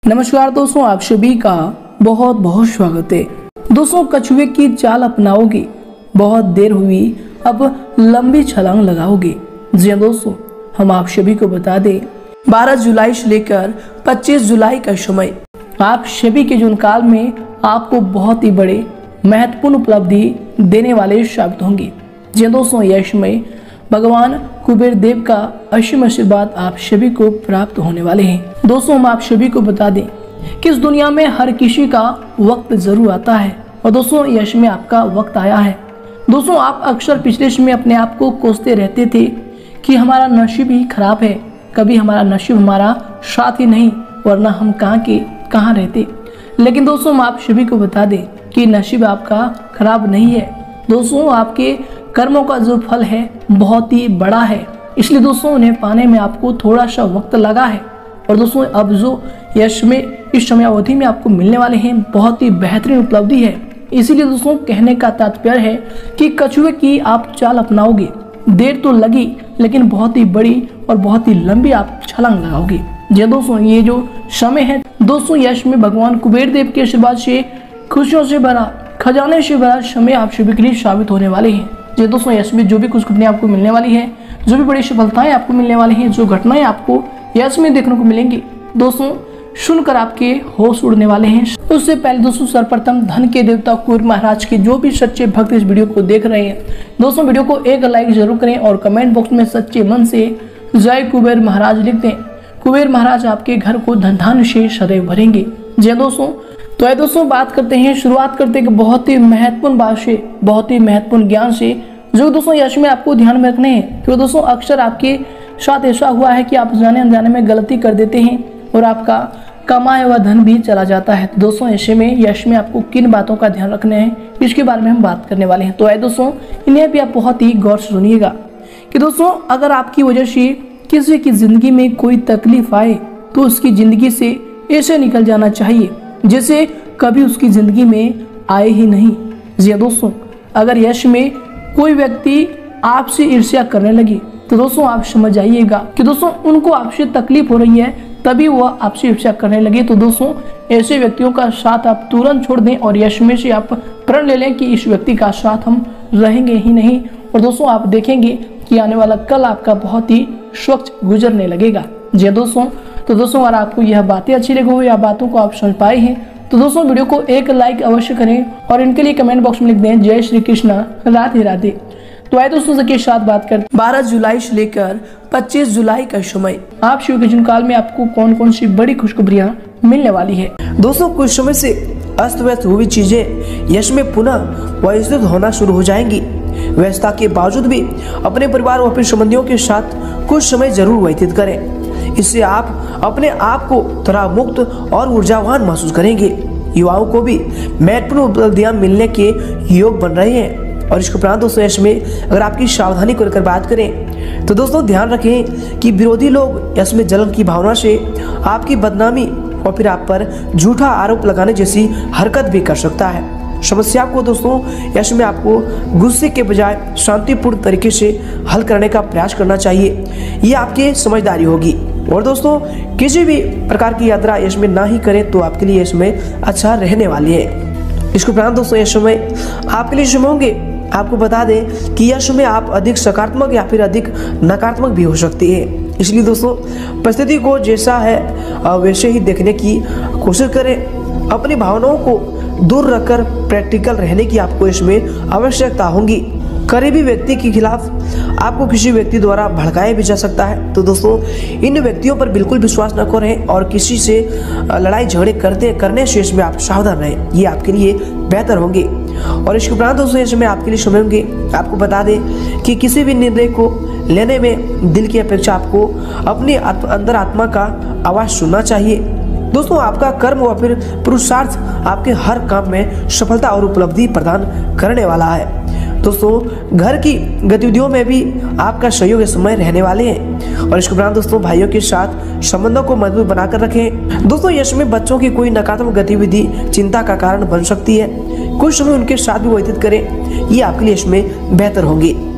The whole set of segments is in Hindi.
नमस्कार दोस्तों, आप सभी का बहुत बहुत स्वागत है। दोस्तों, कछुए की चाल अपनाओगे, बहुत देर हुई, अब लंबी छलांग लगाओगे। जी हाँ दोस्तों, हम आप सभी को बता दें 12 जुलाई से लेकर 25 जुलाई का समय आप सभी के जीवन काल में आपको बहुत ही बड़े महत्वपूर्ण उपलब्धि देने वाले साबित होंगे। जी हाँ दोस्तों, यह समय भगवान कुबेर देव का असीम आशीर्वाद आप सभी को प्राप्त होने वाले हैं। दोस्तों, हम आप सभी को बता दें कि इस दुनिया में हर किसी का वक्त जरूर आता है और दोस्तों यश में आपका वक्त आया है। दोस्तों, आप अक्सर पिछले समय अपने आप को कोसते रहते थे कि हमारा नसीब ही खराब है, कभी हमारा नसीब हमारा साथ ही नहीं, वरना हम कहाँ के कहाँ रहते। लेकिन दोस्तों, हम आप सभी को बता दें कि नसीब आपका खराब नहीं है। दोस्तों, आपके कर्मों का जो फल है बहुत ही बड़ा है, इसलिए दोस्तों उन्हें पाने में आपको थोड़ा सा वक्त लगा है। और दोस्तों, अब जो यश में इस समय अवधि में आपको मिलने वाले हैं बहुत ही बेहतरीन उपलब्धि है। इसीलिए दोस्तों कहने का तात्पर्य है कि कछुए की आप चाल अपनाओगे, देर तो लगी लेकिन बहुत ही बड़ी और बहुत ही लंबी आप छलांग लगाओगे। जी दोस्तों, ये जो समय है दोस्तों, यश में भगवान कुबेर देव के आशीर्वाद से खुशियों से भरा, खजाने से भरा समय आप सभी के लिए साबित होने वाले हैं। जी दोस्तों, यश में जो भी कुछ घटनाएं आपको मिलने वाली है, जो भी बड़ी सफलताएं आपको मिलने वाली हैं, जो घटनाएं आपको यश में देखने को मिलेंगी, दोस्तों सुनकर आपके होश उड़ने वाले हैं। उससे पहले दोस्तों, सर्वप्रथम धन के देवता कुबेर महाराज के जो भी सच्चे भक्त इस वीडियो को देख रहे हैं, दोस्तों वीडियो को एक लाइक जरूर करें और कमेंट बॉक्स में सच्चे मन से जय कुबेर महाराज लिख दें। कुबेर महाराज आपके घर को धन धान्य से सदैव भरेंगे। जय दोस्तों, तो दोस्तों बात करते हैं, शुरुआत करते हैं बहुत ही महत्वपूर्ण बात से, बहुत ही महत्वपूर्ण ज्ञान से, जो दोस्तों यश में आपको ध्यान में रखने हैं। क्योंकि दोस्तों अक्सर आपके साथ ऐसा हुआ है कि आप जाने अनजाने में गलती कर देते हैं और आपका कमाया हुआ धन भी चला जाता है। तो दोस्तों ऐसे में यश में आपको किन बातों का ध्यान रखना है, इसके बारे में हम बात करने वाले हैं। तो दोस्तों इन्हें भी आप बहुत ही गौर से सुनिएगा कि दोस्तों अगर आपकी वजह से किसी की जिंदगी में कोई तकलीफ आए तो उसकी जिंदगी से ऐसे निकल जाना चाहिए जैसे कभी उसकी जिंदगी में आए ही नहीं। जी दोस्तों, अगर यश में कोई व्यक्ति आपसे ईर्ष्या करने लगे तो दोस्तों आप समझ जाइएगा कि दोस्तों उनको आपसे तकलीफ हो रही है, तभी वह आपसे ईर्ष्या करने लगे। तो दोस्तों ऐसे व्यक्तियों का साथ आप तुरंत छोड़ दें और यश में से आप प्रण ले लें कि इस व्यक्ति का साथ हम रहेंगे ही नहीं। और दोस्तों आप देखेंगे कि आने वाला कल आपका बहुत ही स्वच्छ गुजरने लगेगा। जी दोस्तों, तो दोस्तों अगर आपको यह बातें अच्छी लगी हो या बातों को आप समझ पाए हैं तो दोस्तों वीडियो को एक लाइक अवश्य करें और इनके लिए कमेंट बॉक्स में लिख दें जय श्री कृष्ण, राधे राधे। तो आइए दोस्तों के साथ बात करते 12 जुलाई से लेकर 25 जुलाई का समय आप शिव के जीवन काल में आपको कौन कौन सी बड़ी खुशखबरियां मिलने वाली है। दोस्तों कुछ समय से अस्त व्यस्त हुई चीजें यश में पुनः व्यवस्थित होना शुरू हो जाएंगी। व्यस्तता के बावजूद भी अपने परिवार और अपने संबंधियों के साथ कुछ समय जरूर व्यतीत करें। इससे आप अपने आप को तनाव मुक्त और ऊर्जावान महसूस करेंगे। युवाओं को भी महत्वपूर्ण उपलब्धियां मिलने के योग बन रहे हैं। और इसके उपरांत दोस्तों यश में अगर आपकी सावधानी को लेकर बात करें तो दोस्तों ध्यान रखें कि विरोधी लोग यश में जलन की भावना से आपकी बदनामी और फिर आप पर झूठा आरोप लगाने जैसी हरकत भी कर सकता है। समस्या को दोस्तों यश में आपको गुस्से के बजाय शांतिपूर्ण तरीके से हल करने का प्रयास करना चाहिए, ये आपकी समझदारी होगी। और दोस्तों किसी भी प्रकार की यात्रा यश में ना ही करें तो आपके लिए इसमें अच्छा रहने वाली है। इसके उपरांत दोस्तों यश में आपके लिए समय होंगे, आपको बता दें कि यश में आप अधिक सकारात्मक या फिर अधिक नकारात्मक भी हो सकती है। इसलिए दोस्तों परिस्थिति को जैसा है वैसे ही देखने की कोशिश करें। अपनी भावनाओं को दूर रखकर प्रैक्टिकल रहने की आपको इसमें आवश्यकता होगी। करीबी व्यक्ति के खिलाफ आपको किसी व्यक्ति द्वारा भड़काया भी जा सकता है। तो दोस्तों इन व्यक्तियों पर बिल्कुल विश्वास न करें और किसी से लड़ाई झगड़े करने से इसमें आप सावधान रहें, ये आपके लिए बेहतर होंगे। और इसके उपरांत दोस्तों इसमें आपके लिए समय होंगे, आपको बता दें कि किसी भी निर्णय को लेने में दिल की अपेक्षा आपको अपनी अंदर आत्मा का आवाज़ सुनना चाहिए। दोस्तों आपका कर्म व फिर पुरुषार्थ आपके हर काम में सफलता और उपलब्धि प्रदान करने वाला है। दोस्तों घर की गतिविधियों में भी आपका सहयोग समय रहने वाले हैं। और इसके उपरांत दोस्तों भाइयों के साथ संबंधों को मजबूत बनाकर रखें। दोस्तों यश में बच्चों की कोई नकारात्मक गतिविधि चिंता का कारण बन सकती है, कुछ समय उनके साथ भी व्यतीत करें, ये आपके लिए इसमें बेहतर होंगी।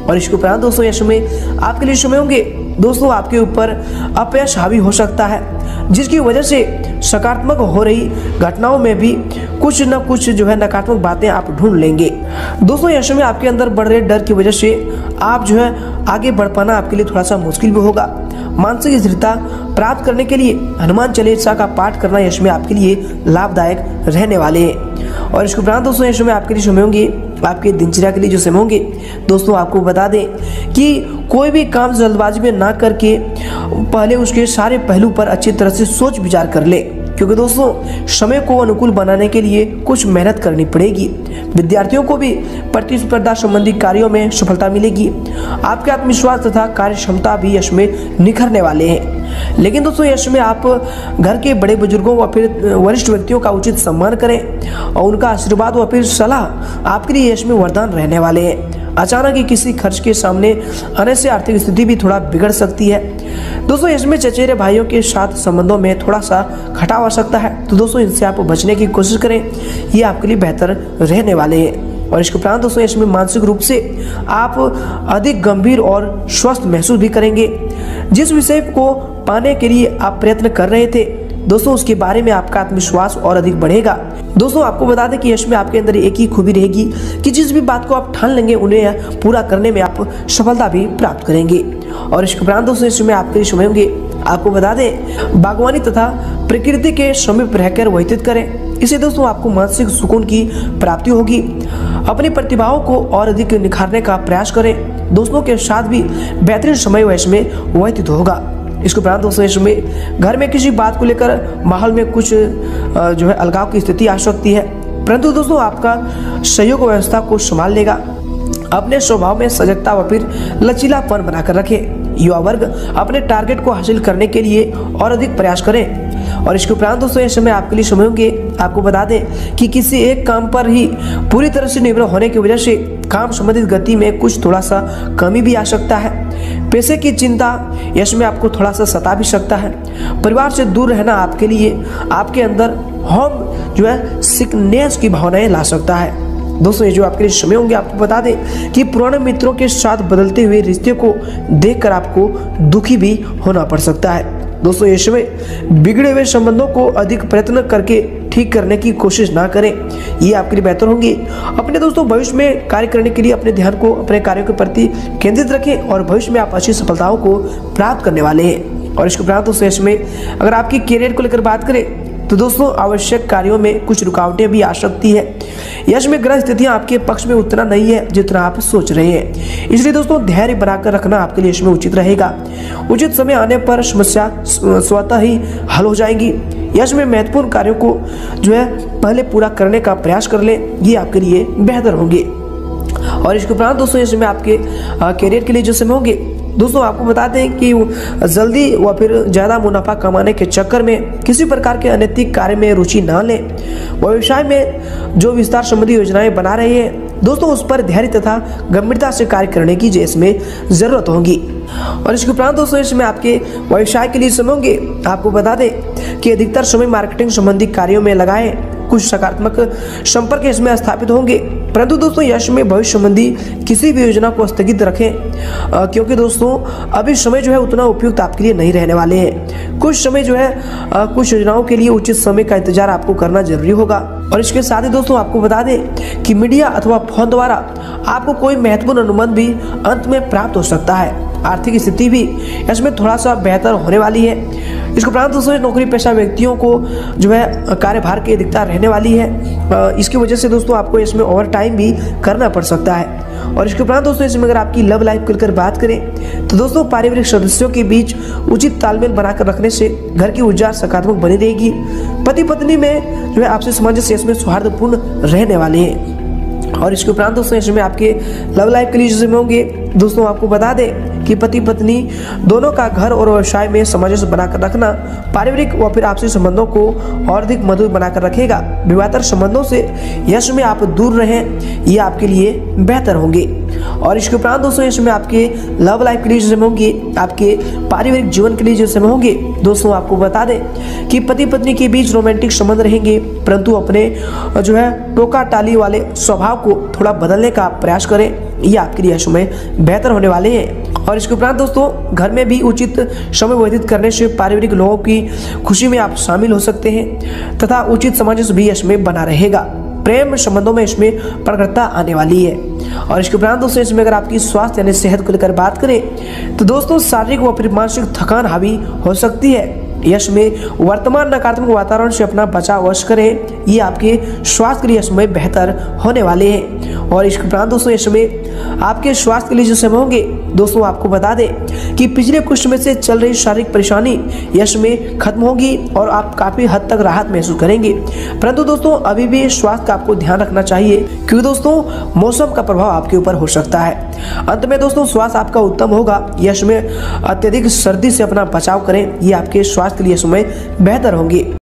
और इसके उपरांत दोस्तों यश में आपके लिए समय होंगे दोस्तों आपके ऊपर अपयश हावी हो सकता है, जिसकी वजह से सकारात्मक हो रही घटनाओं में भी कुछ न कुछ जो है नकारात्मक बातें आप ढूंढ लेंगे। दोस्तों यश में आपके अंदर बढ़ रहे डर की वजह से आप जो है आगे बढ़ पाना आपके लिए थोड़ा सा मुश्किल भी होगा। मानसिक स्थिरता प्राप्त करने के लिए हनुमान चालीसा का पाठ करना यश में आपके लिए लाभदायक रहने वाले हैं। और इसके उपरांत दोस्तों यश में आपके लिए समय होंगे आपके दिनचर्या के लिए जो समय होंगे दोस्तों आपको बता दें कि कोई भी काम जल्दबाजी में ना करके पहले उसके सारे पहलू पर अच्छी तरह से सोच विचार कर ले, क्योंकि दोस्तों समय को अनुकूल बनाने के लिए कुछ मेहनत करनी पड़ेगी। विद्यार्थियों को भी प्रतिस्पर्धा संबंधी कार्यों में सफलता मिलेगी। आपके आत्मविश्वास तथा कार्य क्षमता भी यश में निखरने वाले हैं। लेकिन दोस्तों यश में आप घर के बड़े बुजुर्गों व फिर वरिष्ठ व्यक्तियों का उचित सम्मान करें और उनका आशीर्वाद व फिर सलाह आपके लिए यश में वरदान रहने वाले हैं। अचानक ही किसी खर्च के सामने आने से आर्थिक स्थिति भी थोड़ा बिगड़ सकती है। दोस्तों इसमें चचेरे भाइयों के साथ संबंधों में थोड़ा सा खटाव आ सकता है, तो दोस्तों इनसे आप बचने की कोशिश करें, ये आपके लिए बेहतर रहने वाले हैं। और इसके उपरांत दोस्तों इसमें मानसिक रूप से आप अधिक गंभीर और स्वस्थ महसूस भी करेंगे। जिस विषय को पाने के लिए आप प्रयत्न कर रहे थे दोस्तों उसके बारे में आपका आत्मविश्वास और अधिक बढ़ेगा। दोस्तों आपको बता दें कि यश में आपके अंदर एक ही खूबी रहेगी कि जिस भी बात को आप ठान लेंगे उन्हें पूरा करने में आप सफलता भी प्राप्त करेंगे। और इसके उपरांत दोस्तों इसमें आपके लिए समय होंगे आपको बता दें बागवानी तथा प्रकृति के समीप रहकर व्यतीत करें, इससे दोस्तों आपको मानसिक सुकून की प्राप्ति होगी। अपनी प्रतिभाओं को और अधिक निखारने का प्रयास करें, दोस्तों के साथ भी बेहतरीन समय वैश में व्यतीत होगा। इसके उपरांत दोस्तों इसमें घर में किसी बात को लेकर माहौल में कुछ जो है अलगाव की स्थिति आ सकती है, परंतु दोस्तों आपका सहयोग व्यवस्था को संभाल लेगा। अपने स्वभाव में सजगता व फिर लचीलापन बनाकर रखें। युवा वर्ग अपने टारगेट को हासिल करने के लिए और अधिक प्रयास करें। और इसके उपरांत दोस्तों इस समय आपके लिए समय होंगे आपको बता दें कि किसी एक काम पर ही पूरी तरह से निर्भर होने की वजह से काम संबंधित गति में कुछ थोड़ा सा कमी भी आ सकता है। पैसे की चिंता यश में आपको थोड़ा सा सता भी सकता है। परिवार से दूर रहना आपके लिए आपके अंदर होम जो है सिकनेस की भावनाएं ला सकता है। दोस्तों ये जो आपके लिए समय होंगे आपको बता दें कि पुराने मित्रों के साथ बदलते हुए रिश्ते को देखकर आपको दुखी भी होना पड़ सकता है। दोस्तों ये समय बिगड़े हुए संबंधों को अधिक प्रयत्न करके ठीक करने की कोशिश ना करें, ये आपके लिए बेहतर होंगे। अपने दोस्तों भविष्य में कार्य करने के लिए अपने ध्यान को अपने कार्यों के प्रति केंद्रित रखें और भविष्य में आप अच्छी सफलताओं को प्राप्त करने वाले हैं। और इसके उपरांत दोस्तों इसमें अगर आपकी करियर को लेकर बात करें तो दोस्तों आवश्यक कार्यों में कुछ रुकावटें भी आ सकती है। यश में ग्रह स्थितियां आपके पक्ष में उतना नहीं है जितना आप सोच रहे हैं, इसलिए दोस्तों धैर्य बनाकर रखना आपके लिए इसमें उचित रहेगा। उचित समय आने पर समस्या स्वतः ही हल हो जाएगी। यश में महत्वपूर्ण कार्यों को जो है पहले पूरा करने का प्रयास कर लें, ये आपके लिए बेहतर होंगे। और इसके उपरांत दोस्तों यश में आपके करियर के लिए जो समय होंगे दोस्तों आपको बता दें कि जल्दी व फिर ज़्यादा मुनाफा कमाने के चक्कर में किसी प्रकार के अनैतिक कार्य में रुचि ना लें। व्यवसाय में जो विस्तार संबंधी योजनाएं बना रहे हैं दोस्तों उस पर धैर्य तथा गंभीरता से कार्य करने की इसमें ज़रूरत होगी। और इसके उपरांत दोस्तों इसमें आपके व्यवसाय के लिए समय होंगे आपको बता दें कि अधिकतर समय मार्केटिंग संबंधी कार्यों में लगाएं। कुछ सकारात्मक संपर्क इसमें स्थापित होंगे, परंतु दोस्तों यश में भविष्य संबंधी किसी भी योजना को स्थगित रखें, क्योंकि दोस्तों अभी समय जो है उतना उपयुक्त आपके लिए नहीं रहने वाले हैं। कुछ समय जो है कुछ योजनाओं के लिए उचित समय का इंतजार आपको करना जरूरी होगा। और इसके साथ ही दोस्तों आपको बता दें कि मीडिया अथवा फोन द्वारा आपको कोई महत्वपूर्ण अनुबंध भी अंत में प्राप्त हो सकता है। आर्थिक स्थिति भी इसमें थोड़ा सा बेहतर होने वाली है। इसके उपरांत दोस्तों नौकरी पेशा व्यक्तियों को जो है कार्यभार की अधिकता रहने वाली है, इसकी वजह से दोस्तों आपको इसमें ओवर टाइम भी करना पड़ सकता है। और इसके उपरांत दोस्तों इसमें अगर आपकी लव लाइफ को लेकर बात करें तो दोस्तों पारिवारिक सदस्यों के बीच उचित तालमेल बनाकर रखने से घर की ऊर्जा सकारात्मक बनी रहेगी। पति पत्नी में जो है आपसी सामंजस्य इसमें सौहार्दपूर्ण रहने वाले हैं। और इसके उपरांत दोस्तों इसमें आपके लव लाइफ के लिए जिसमें होंगे दोस्तों आपको बता दें कि पति पत्नी दोनों का घर और व्यवसाय में सामंजस्य बनाकर रखना पारिवारिक व फिर आपसी संबंधों को और अधिक मधुर बनाकर रखेगा। विवाहेतर संबंधों से यश में आप दूर रहें, ये आपके लिए बेहतर होंगे। और इसके उपरांत दोस्तों इसमें आपके लव लाइफ के लिए जिसमें होंगे आपके पारिवारिक जीवन के लिए जिसमें होंगे दोस्तों आपको बता दें कि पति पत्नी के बीच रोमांटिक संबंध रहेंगे, परंतु अपने जो है टोका टाली वाले स्वभाव को थोड़ा बदलने का प्रयास करें। ये आपके लिए समय बेहतर होने वाले हैं। और इसके उपरांत दोस्तों घर में भी उचित समय व्यतीत करने से पारिवारिक लोगों की खुशी में आप शामिल हो सकते हैं तथा उचित सामंजस्य भी इसमें बना रहेगा। प्रेम संबंधों में इसमें प्रखरता आने वाली है। और इसके उपरांत दोस्तों इसमें अगर आपकी स्वास्थ्य यानी सेहत को लेकर बात करें तो दोस्तों शारीरिक व फिर मानसिक थकान हावी हो सकती है। यश में वर्तमान नकारात्मक वातावरण से अपना बचाव अवश्य करें। ये आपके स्वास्थ्य के लिए यश में बेहतर होने वाले हैं। और इसके उपरांत दोस्तों यश में आपके स्वास्थ्य के लिए जो समय होंगे दोस्तों आपको बता दें कि पिछले कुछ समय से चल रही शारीरिक परेशानी यश में खत्म होगी और आप काफी हद तक राहत महसूस करेंगे। परंतु दोस्तों अभी भी स्वास्थ्य का आपको ध्यान रखना चाहिए क्योंकि दोस्तों मौसम का प्रभाव आपके ऊपर हो सकता है। अंत में दोस्तों स्वास्थ्य आपका उत्तम होगा। यश में अत्यधिक सर्दी से अपना बचाव करें। ये आपके स्वास्थ्य के लिए समय बेहतर होंगे।